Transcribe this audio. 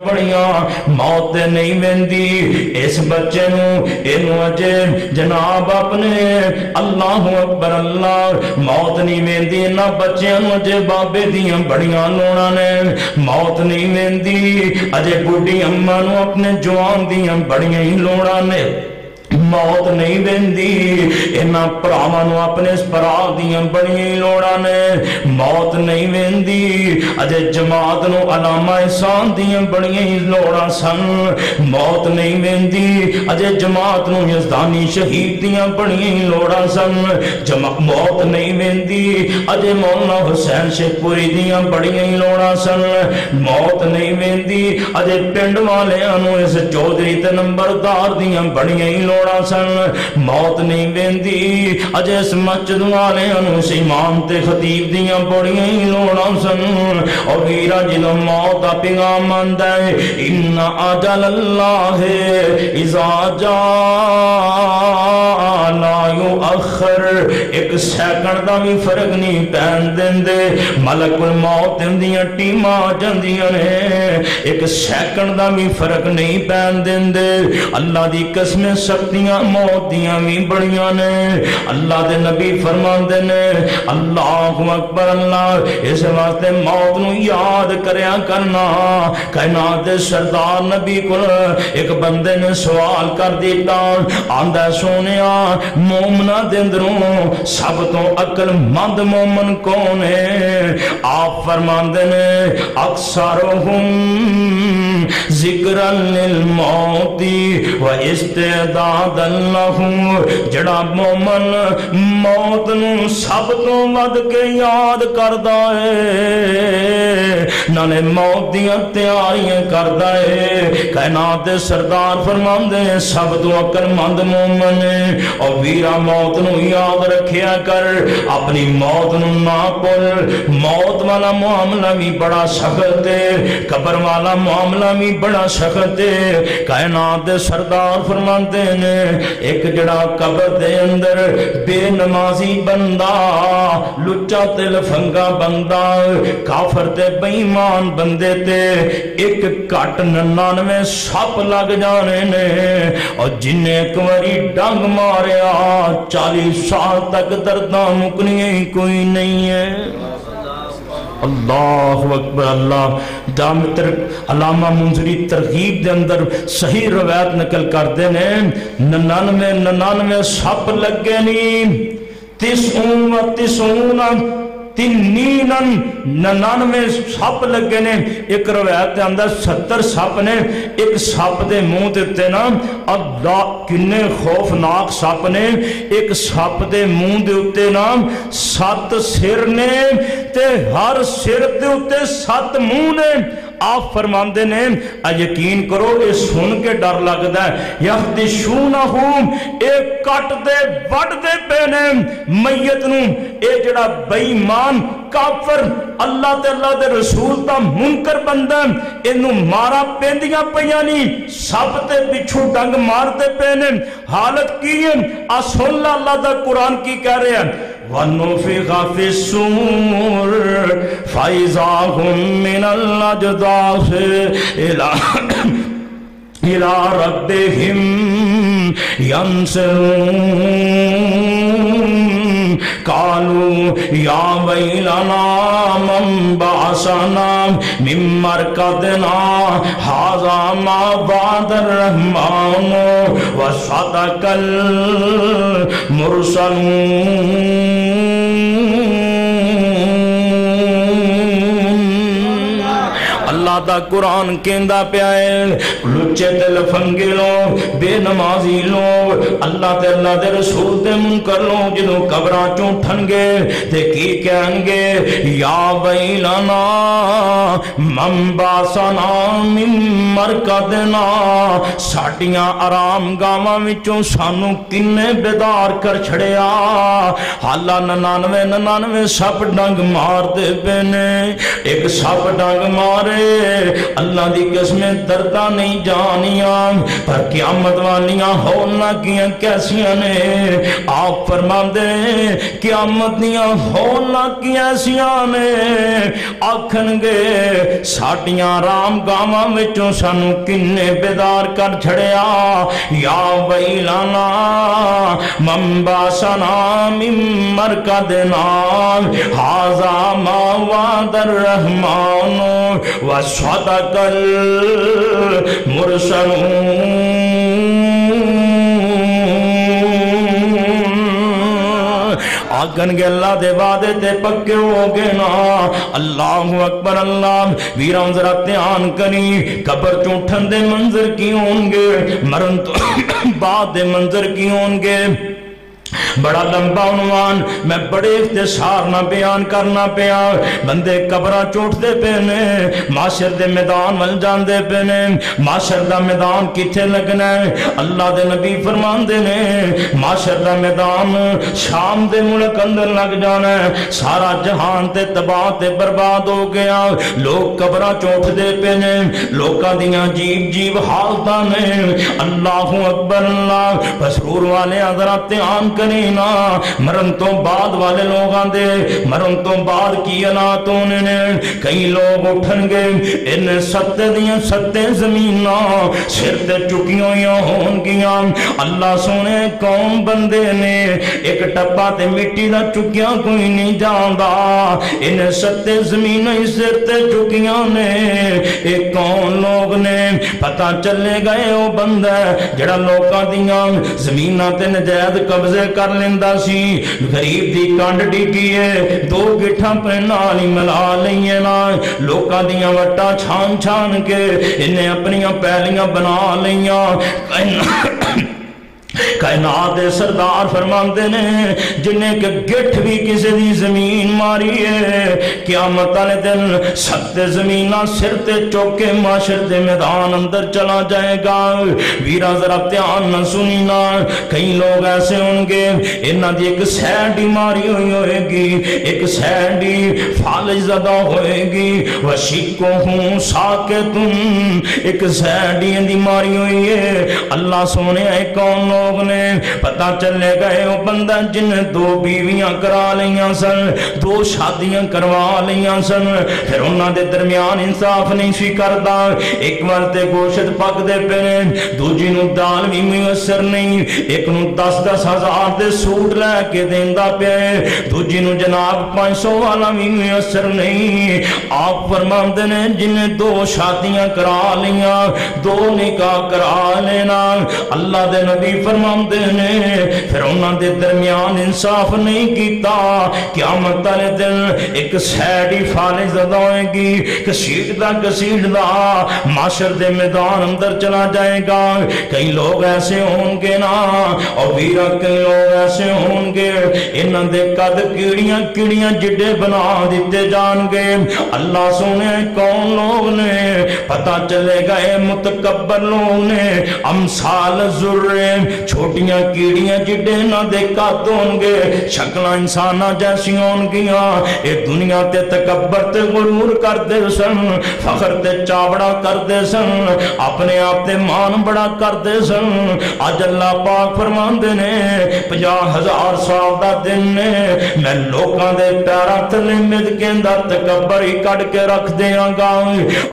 بڑیاں موت نہیں ویندی اس بچے نو اینو اجے جناب اپنے اللہ اکبر اللہ موت نہیں ویندی نہ بچیاں نو اجے بابے دیاں بڑیاں لوڑاں نے موت نہیں ویندی اجے بڈھی اماں نو اپنے جوان دیاں بڑیاں ہی لوڑاں نے موت نہیں ویندی انہاں پراواں نو اپنے پرا دیاں بڑیاں لوڑاں نے موت نہیں ویندی اجے جماعت نو علامہ احسان دیاں بڑیاں لوڑاں سن موت نہیں ویندی اجے جماعت نو یزدانی شہید دیاں بڑیاں لوڑاں سن موت نہیں ویندی اجے مولانا حسین شیخ پوری دیاں بڑیاں لوڑاں سن موت نہیں ویندی اجے پنڈ والیاں نو اس چودھری تے نمبردار دیاں بڑیاں لوڑاں سن موت نہیں ویندی اجے اس مسجد والے اس امام تے خطیب دیاں بڑیاں ہی لوڑاں سن اور ویرا جدوں موت دا پیغام آندا ہے ان اجل اللہ اذا جاء لا یؤخر ایک سیکنڈ دا بھی فرق نہیں پین دیندے ملک الموت دیاں ٹیماں جاندیاں نے ایک سیکنڈ دا بھی فرق نہیں پین دیندے اللہ دی قسم سختیاں موت دیاں بھی بڑیاں نے اللہ دے نبی فرماندے نے اللہ اکبر اللہ اس واسطے موت نو یاد کریا کرنا کائنات دے سردار نبی کو ایک بندے نے سوال کر دیتا آندا سونیا مومنا دے اندروں سب تو عقل مند مومن کون ہے آپ فرماندے نے اکثرہم ذکرا للموت و استعداد اللہ جڑا مومن موت نو سب تو ود کے یاد کردا ہے نالے موت دیاں تیاریاں کردا ہے کائنات دے سردار فرماندے ہیں سب تو عقل مند مومن ہے اور ویرا موت نو یاد رکھیا کر اپنی موت نو نہ بھول موت والا معاملہ بھی بڑا سخت ہے قبر والا معاملہ بھی بڑا سخت ہے کائنات دے سردار فرماندے نے ایک جڑا قبر دے اندر بے نمازی بندہ لچا تے لفنگا بندہ کافر تے بے ایمان بندے تے ایک کٹ 99 سپ لگ جانے نے اور جن ایک واری ڈنگ ماریا 40 سال تک درداں مکنی کوئی نہیں ہے اللہ اکبر اللہ دامتر علامہ منذری ترغیب دے اندر صحیح روایت نقل کر دینے 99 سپ لگے نہیں 99 سپ لگے نے ایک روایت اندر 70 سپ نے ایک سپ دے منہ دیتے نا اللہ کنے خوفناک سپ نے ایک سپ دے منہ دیتے نا 7 سر نے تے ہر سر دیتے 7 منہ نے آپ فرماندے نے یقین کرو اے سن کے ڈر لگدا ہے یخدشونہم ایک کٹ دے وڈ دے پینے میت نو اے جڑا بے ایمان کافر اللہ تے اللہ دے رسول دا منکر بندہ اینو مارا پیندیاں پیاں نہیں سب تے پچھو ڈنگ مارتے پینے حالت کی ہے سن اللہ دا قرآن کی کہہ رہے ہیں وَنُفِخَ فِي الصُّورِ فَإِذَا هُمْ مِنَ الْأَجْدَاثِ إِلَىٰ رَبِّهِمْ يَنْسِلُونَ قالوا یا ویلنا من بعثنا من مرقدنا ھذا ما وعد الرحمن وصدق المرسلون اللہ دا قرآن کہندا پیا ہے لچے تے لفنگے لوگ بے نمازی لوگ اللہ تے اللہ دے رسول دے منکر لوگ جنوں قبراں چوں اٹھن گے تے کی کہیں گے یا ویلنا من بعثنا من مرقدنا ساڈیاں آرام گاواں وچوں سانو کنے بیدار کر چھڑیا حالا 99 سپ ڈنگ مار دے پے نے ایک سپ ڈنگ مارے اللہ دی قسمیں درداں نہیں جانیاں پر قیامت والیاں ہونا کیاں کیسیاں نے آپ فرماندے قیامت دیاں ہونا کیسیاں نے آکھن گے ساڈیاں آرام گاواں وچوں سانو کنے بیدار کر چھڑیا یا ویلانا من باسنا من مرقدنا ھذا ما وعد الرحمن وصدق المرسلون آگن گے اللہ دے وعدے تے پکے ہو گے نا اللہ اکبر اللہ ویران ذرا دھیان کری قبر چوٹھن دے منظر کی ہوں گے مرن تو بعد دے منظر کی ہوں گے بڑا لمبا عنوان میں بڑے اختصار نہ بیان کرنا پیا بندے قبرہ چوٹ دے پینے معاشر دے میدان مل جان دے پینے معاشر دا میدان کتھے لگنا ہے اللہ دے نبی فرمان دے نے معاشر دا میدان شام دے ملک اندر لگ جانا ہے سارا جہان تے تباہ تے برباد ہو گیا لوگ قبرہ چوٹ دے پینے لوکاں دیاں جیب جیب حالتاں نے اللہ اکبر اللہ مسرور والے حضرات دھیان کرینا مرن تو بعد والے لوگ آندے مرن تو بعد کی حالاتوں نے کئی لوگ اٹھن گے ان ستے دیاں ستے زمیناں سر تے چکیوں یا ہون گیاں اللہ سونے کون بندے نے ایک ٹپا تے مٹی دا چکیاں کوئی نہیں جاندا ان ستے زمیناں سر تے چکیاں نے ایک کون لوگ نے پتہ چلے گئے او بندہ جڑا لوکاں دیاں زمیناں تے نجائز قبضے کر لیندہ سی غریب دی کانڈ ڈگیے دو گٹھاں پہ نالی ملا لئیے نا لوکاں دیاں وٹا چھان چھان کے انہیں اپنیاں پہلیاں بنا لئیاں کائنات سردار فرماندے نے جنہیں کہ گٹھ بھی کسی دی زمین ماری ہے قیامت والے دن ستے زمینہ سر تے چوکے معاشر دے میدان اندر چلا جائے گا ویرا ذرا دھیان نہ سنینا کئی لوگ ایسے ہوں گے انہاں دی ایک سینڈی ماری ہوئے گی ایک سینڈی فالج زدہ ہوئے گی وشکو ہوں ساکتن ایک سینڈی اندی ماری ہوئی ہے اللہ سونے اے کون لوگ نے پتہ چلے گئے وہ بندہ جن دو بیویاں کرا لیاں سن دو شادیاں کروا لیاں سن پھر انہاں دے درمیان انصاف نہیں سی کردا ایک مرتے گوشت پک دے پینے دوجی نو دال بھی میسر نہیں ایک نو 10-10 ہزار دے سوٹ لے کے دیندہ پے دوجی نو جناب 500 والا بھی میسر نہیں آپ فرماندے نے جن دو شادیاں کرا لیاں دو نکاح کرا لینا اللہ دے نبی فرماندے نے پھر انہاں دے درمیان انصاف نہیں کیتا قیامت والے دن ایک سیڈی فالج زدہ ہوئے گی کسیٹ دا معاشر دے میدان اندر چلا جائے گا کئی لوگ ایسے ہوں گے نا اور ویرا کئی لوگ ایسے ہوں گے انہاں دے قد کیڑیاں کیڑیاں جڈے بنا دیتے جان گے اللہ سونے کون لوگ نے پتہ چلے گئے متکبر لوگ نے امثال ذرے چھوٹیاں کیڑیاں جڈے نہ دیکھا دون گے شکلہ انسانہ جیسی ہون گیاں اے دنیا تے تکبر تے غرور کر دے سن فخر تے چاوڑا کر دے سن اپنے آپ تے مان بڑا کر دے سن آج اللہ پاک فرمان دے نے 50,000 سال دا دن نے میں لوکاں دے پیرا تلے مد کے اندر تکبر ہی کٹ کے رکھ دیاں گا